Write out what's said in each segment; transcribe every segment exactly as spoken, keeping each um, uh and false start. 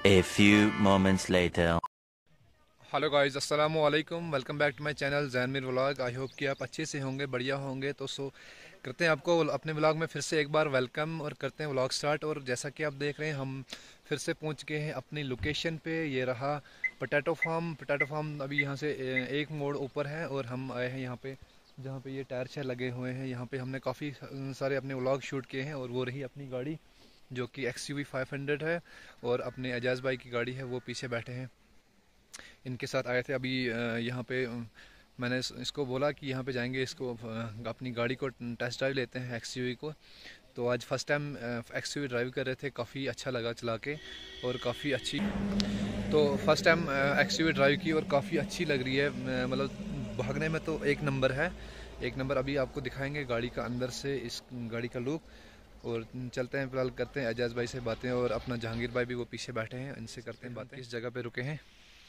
A few moments later. Hello guys, अस्सलाम वालेकुम। Welcome back to my channel जैनमीर vlog. I hope कि आप अच्छे से होंगे, बढ़िया होंगे। तो सो करते हैं आपको अपने व्लॉग में फिर से एक बार वेलकम और करते हैं व्लॉग स्टार्ट। और जैसा कि आप देख रहे हैं, हम फिर से पहुंच गए हैं अपनी लोकेशन पे। ये रहा पोटैटो फार्म। पोटैटो फार्म अभी यहाँ से एक मोड़ ऊपर है और हम आए हैं यहाँ पे जहाँ पे ये टायर छः लगे हुए हैं। यहाँ पे हमने काफ़ी सारे अपने व्लॉग शूट किए हैं और वो रही अपनी गाड़ी जो कि X U V five hundred है और अपने एजाज भाई की गाड़ी है, वो पीछे बैठे हैं। इनके साथ आए थे अभी यहाँ पे। मैंने इसको बोला कि यहाँ पे जाएंगे, इसको अपनी गाड़ी को टेस्ट ड्राइव लेते हैं एक्स यू वी को। तो आज first time X U V drive कर रहे थे, काफ़ी अच्छा लगा चला के और काफ़ी अच्छी। तो first time X U V drive की और काफ़ी अच्छी लग रही है। मतलब भागने में तो एक नंबर है, एक नंबर। अभी आपको दिखाएंगे गाड़ी का अंदर से इस गाड़ी का लुक। और चलते हैं, फिलहाल करते हैं एजाज भाई से बातें। और अपना जहांगीर भाई भी वो पीछे बैठे हैं, इनसे करते हैं बातें। इस जगह पे रुके हैं,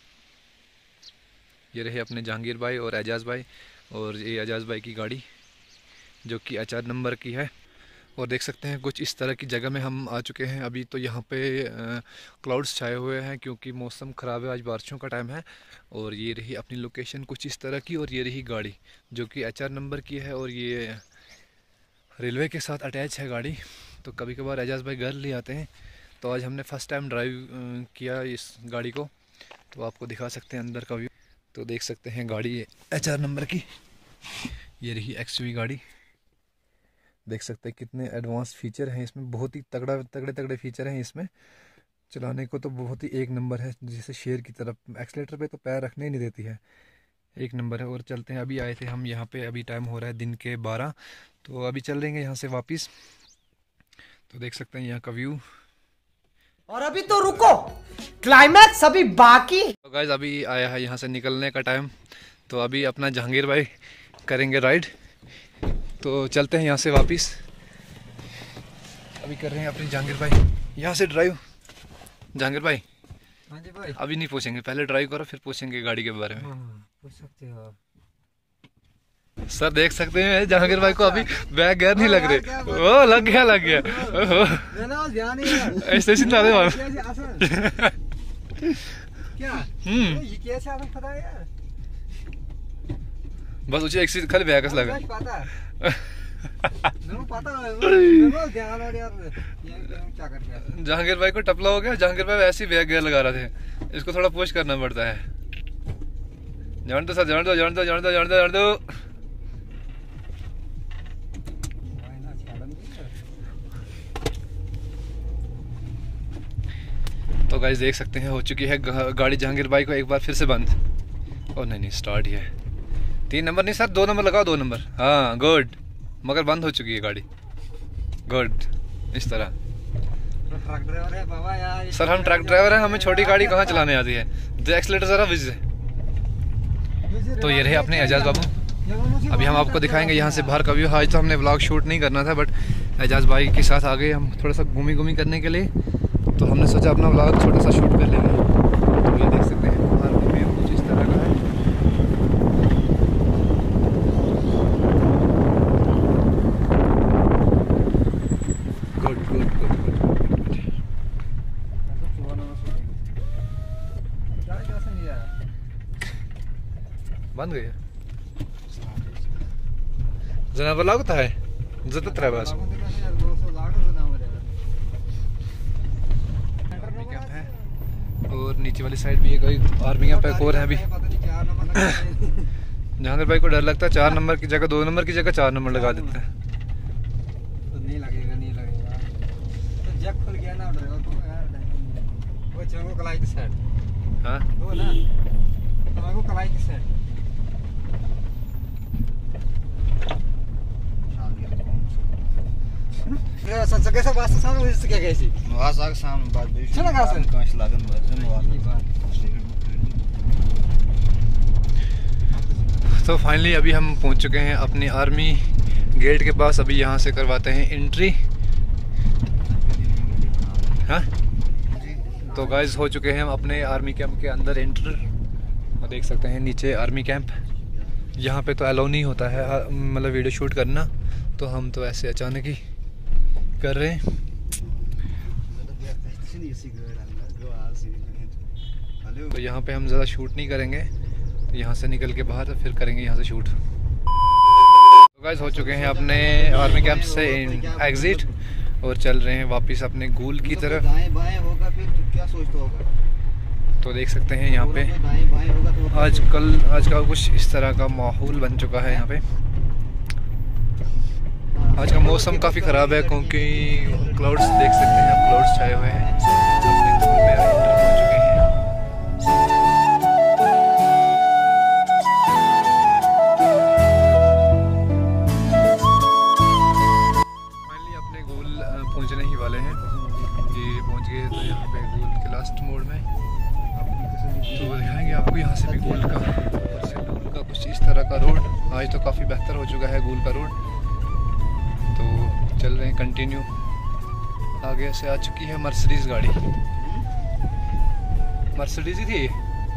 ये रहे अपने जहांगीर भाई और एजाज भाई। और ये एजाज भाई की गाड़ी जो कि एच आर नंबर की है। और देख सकते हैं कुछ इस तरह की जगह में हम आ चुके हैं। अभी तो यहाँ पे क्लाउड्स छाए हुए हैं क्योंकि मौसम ख़राब है, आज बारिशों का टाइम है। और ये रही अपनी लोकेशन कुछ इस तरह की। और ये रही गाड़ी जो कि एच आर नंबर की है और ये रेलवे के साथ अटैच है गाड़ी। तो कभी कभार एजाज भाई घर ले आते हैं। तो आज हमने फ़र्स्ट टाइम ड्राइव किया इस गाड़ी को, तो आपको दिखा सकते हैं अंदर का व्यू। तो देख सकते हैं गाड़ी एच आर नंबर की, ये रही एक्स यू वी गाड़ी। देख सकते हैं कितने एडवांस फीचर हैं इसमें, बहुत ही तगड़ा तगड़े तगड़े फीचर हैं इसमें। चलाने को तो बहुत ही एक नंबर है, जैसे शेर की तरफ। एक्सीलेटर पे तो पैर रखने ही नहीं देती है, एक नंबर है। और चलते हैं, अभी आए थे हम यहाँ पे, अभी टाइम हो रहा है दिन के बारह। तो अभी चल देंगे यहाँ से वापस। तो देख सकते हैं यहाँ का व्यू। और अभी तो रुको, क्लाइमैक्स अभी बाकी। तो गाइस अभी आया है यहाँ से निकलने का टाइम। तो अभी अपना जहांगीर भाई करेंगे राइड। तो चलते हैं यहाँ से वापस। अभी कर रहे हैं अपनी जहांगीर भाई यहाँ से ड्राइव। जहांगीर भाई, हाँ जी भाई। अभी नहीं पूछेंगे, पहले ड्राइव करो फिर पूछेंगे गाड़ी के बारे में। पूछ सकते हो सर। देख सकते हैं जहांगीर भाई को अभी बैग गैर नहीं लग रहे। ओ लग गया लग गया ऐसे सीधा दे हम्म बस उसे एक सीट खाली बैग लगा। जहांगीर भाई को टपला हो गया। जहांगीर भाई ऐसे ही बैग गैर लगा रहे थे, इसको थोड़ा पुश करना पड़ता है। जान दो सर, जान दो जान दो जान दो जान दो जान दो। तो गाइस देख सकते हैं हो चुकी है गाड़ी जहांगीर भाई को एक बार फिर से बंद। ओ नहीं नहीं स्टार्ट ही है। तीन नंबर नहीं सर, दो नंबर लगाओ, दो नंबर। हाँ गुड, मगर बंद हो चुकी है गाड़ी। गुड, इस तरह। ट्रक ड्राइवर है बाबा यार। सर हम ट्रक ड्राइवर हैं, हमें छोटी गाड़ी कहाँ चलाने आती है। दे एक्सीलेटर जरा विज। तो ये रहे अपने एजाज बाबू। अभी हम आपको दिखाएंगे यहाँ से बाहर का व्यू। आज तो हमने ब्लॉग शूट नहीं करना था, बट एजाज भाई के साथ आ गए हम थोड़ा सा घूमी घूमी करने के लिए। तो हमने सोचा अपना व्लॉग छोटा सा शूट कर लेंगे। तो ये देख सकते हैं बाहर का व्यू कुछ इस तरह का है। गुड गुड गुड गुड बंद गई जनावर लागता है जरूरत है बस। और नीचे वाली साइड भी एक आर्मी कैंप एक और है। अभी जहांगीर भाई को डर लगता है, चार नंबर की जगह दो नंबर की जगह चार नंबर लगा देते हैं। तो नहीं लगेगा नहीं लगेगा तो जैक खुल गया ना ड्राइवर को यार। वो चलो कलाई की साइड। हाँ वो ना तो कलाई की साइड। सच कैसा बात सामने इससे क्या कैसी वास आग सामने बात भी चला का सन कांच लागन बाजन वास। तो फाइनली अभी हम पहुंच चुके हैं अपनी आर्मी गेट के पास। अभी यहाँ से करवाते हैं एंट्री। हाँ तो गाइस हो चुके हैं हम अपने आर्मी कैंप के अंदर एंटर। देख सकते हैं नीचे आर्मी कैंप। यहाँ पे तो अलाउ नहीं होता है मतलब वीडियो शूट करना, तो हम तो ऐसे अचानक ही कर रहे हैं। तो यहाँ पे हम ज़्यादा शूट नहीं करेंगे, तो यहाँ से निकल के बाहर फिर करेंगे यहाँ से शूट। तो गाइस हो चुके हैं अपने आर्मी कैंप से एग्जिट और चल रहे हैं वापस अपने गोल की तरफ। दाएं बाएं होगा फिर तो क्या सोचता होगा। तो देख सकते हैं यहाँ पे आज कल आज का कुछ इस तरह का माहौल बन चुका है। यहाँ पे आज का मौसम काफ़ी ख़राब है क्योंकि क्लाउड्स देख सकते हैं आप, क्लाउड्स छाए हुए हैं। अपने गोल में एंटर हो चुके हैं। फाइनली अपने गोल पहुंचने ही वाले हैं। ये पहुंच गए तो यहाँ पे गोल के लास्ट मोड़ में तो दिखाएंगे आपको यहाँ से भी गोल का ऊपर से गोल का कुछ इस तरह का रोड। आज तो काफ़ी बेहतर हो चुका है गोल का रोड। तो चल रहे हैं कंटिन्यू। आगे से आ चुकी है मर्सिडीज गाड़ी, मर्सिडीज ही थी।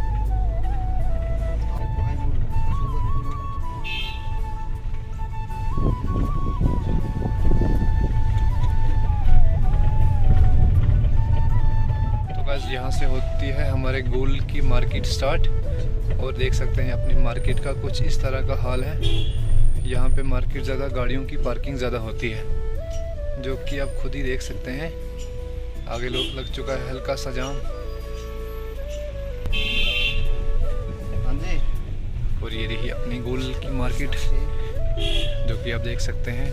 तो बस यहाँ से होती है हमारे गोल की मार्केट स्टार्ट और देख सकते हैं अपनी मार्केट का कुछ इस तरह का हाल है। यहाँ पे मार्केट ज़्यादा, गाड़ियों की पार्किंग ज़्यादा होती है, जो कि आप खुद ही देख सकते हैं। आगे लोग लग चुका है हल्का सा जाम और ये रही अपनी गोल की मार्केट जो कि आप देख सकते हैं।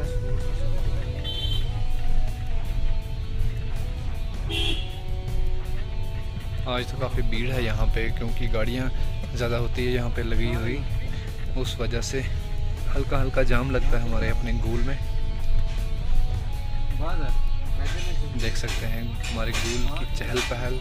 आज तो काफ़ी भीड़ है यहाँ पे क्योंकि गाड़ियाँ ज़्यादा होती है यहाँ पे लगी हुई, उस वजह से हल्का हल्का जाम लगता है हमारे अपने गोल में। देख सकते हैं हमारे गोल की चहल पहल।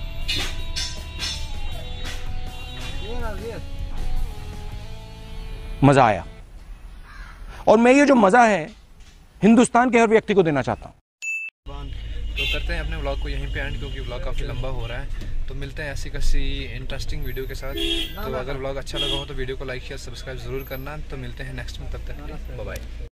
मज़ा आया और मैं ये जो मज़ा है हिंदुस्तान के हर व्यक्ति को देना चाहता हूँ। तो करते हैं अपने व्लॉग को यहीं पे एंड क्योंकि व्लॉग काफ़ी लंबा हो रहा है। तो मिलते हैं ऐसी कैसी इंटरेस्टिंग वीडियो के साथ। तो अगर व्लॉग अच्छा लगा हो तो वीडियो को लाइक शेयर सब्सक्राइब ज़रूर करना। तो मिलते हैं नेक्स्ट में, तब तक बाय बाय।